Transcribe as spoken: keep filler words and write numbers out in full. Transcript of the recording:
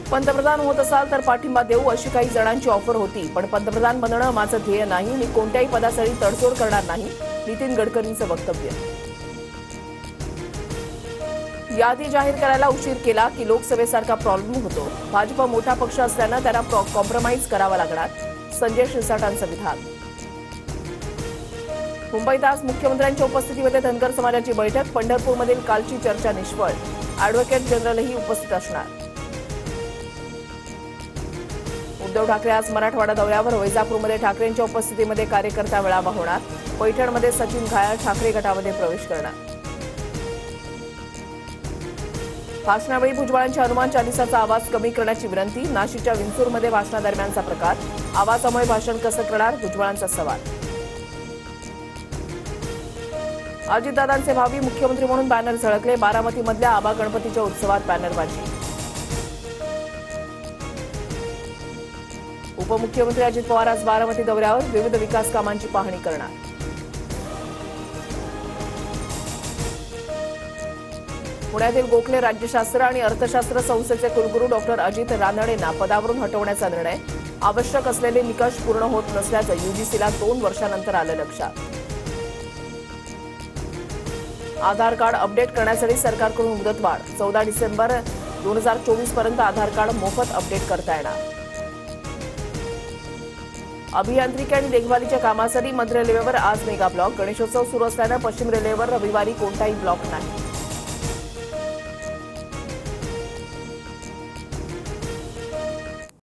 पंतप्रधान होत असाल तर पाठिंबा देऊ अशी काही जणांची ऑफर होती, पण पंतप्रधान बनणं माझं ध्येय नाही. मी कोणत्याही पदासाठी तडजोड करणार नाही. नितीन गडकरींचं वक्तव्य. यादी जाहीर करायला उशीर केला की लोकसभेसारखा प्रॉब्लेम होतो. भाजप मोठा पक्ष असल्यानं त्यांना कॉम्प्रोमाइज करावा लागणार. संजय शिरसाटांचं विधान. मुंबईत आज मुख्यमंत्र्यांच्या उपस्थितीमध्ये धनगर समाजाची बैठक. पंढरपूरमधील कालची चर्चा निष्फळ. अॅडव्होकेट जनरलही उपस्थित असणार. उद्धव ठाकरे आज मराठवाडा दौऱ्यावर. वैजापूरमध्ये ठाकरेंच्या उपस्थितीमध्ये कार्यकर्ता मेळावा होणार. पैठणमध्ये सचिन घायाळ ठाकरे गटामध्ये प्रवेश करणार. भाषणावेळी भुजबळांच्या हनुमान चालिसाचा आवाज कमी करण्याची विनंती. नाशिकच्या विंचूरमध्ये भाषणादरम्यानचा प्रकार. आवाजामुळे भाषण कसं करणार, भुजबळांचा सवाल. अजितदादांचे भावी मुख्यमंत्री म्हणून बॅनर झळकले. बारामतीमधल्या आबा गणपतीच्या उत्सवात बॅनरबाजी. उपमुख्यमंत्री अजित पवार आज बारामती दौऱ्यावर. विविध विकास कामांची पाहणी करणार. पुण्यातील गोखले राज्यशास्त्र आणि अर्थशास्त्र संस्थेचे कुलगुरू डॉक्टर अजित रानडेंना पदावरून हटवण्याचा निर्णय. आवश्यक असलेले निकष पूर्ण होत नसल्याचं यूजीसीला दोन वर्षानंतर आलं लक्षात. आधार कार्ड अपडेट करण्यासाठी सरकारकडून मुदतवाढ. चौदा डिसेंबर दोन हजार चोवीस पर्यंत आधार कार्ड मोफत अपडेट करता येणार. अभियांत्रिकी आणि देखभालीच्या कामासाठी मध्य रेल्वेवर आज मेगा ब्लॉक. गणेशोत्सव सुरू असल्यानं पश्चिम रेल्वेवर रविवारी कोणताही ब्लॉक नाही.